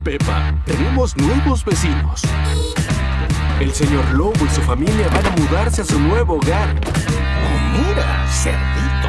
Pepa, tenemos nuevos vecinos. El señor Lobo y su familia van a mudarse a su nuevo hogar. ¡Oh, mira! ¡Cerdito!